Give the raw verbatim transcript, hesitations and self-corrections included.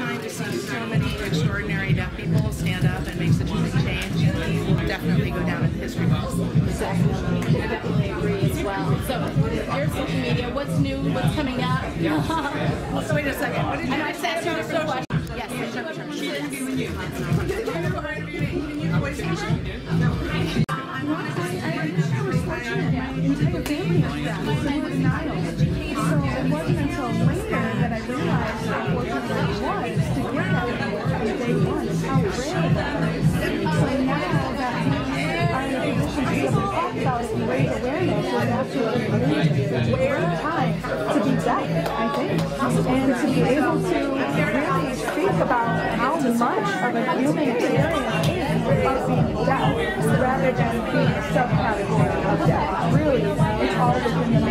time to see so many extraordinary deaf people stand up and make such a big change, and he will definitely go down in the history books. Definitely, I definitely agree as well. So, your social media, what's new, what's coming up? Oh, so wait a second. What did you I say? asked you a question. Yes, yes, sure, sure. She Yes. interview with you. Can you voice station? No. I was fortunate. My entire family is deaf. My name was Nyle. So it wasn't until later that I realized how fortunate I was to get that from day one and how rare that is. So now that we are in a position to be able to talk about it and raise awareness is absolutely amazing. It's a rare time to be deaf, I think. And to be able to really speak about how much of a human experience is of being deaf rather than being a subcategory of deaf. Really, it's all within the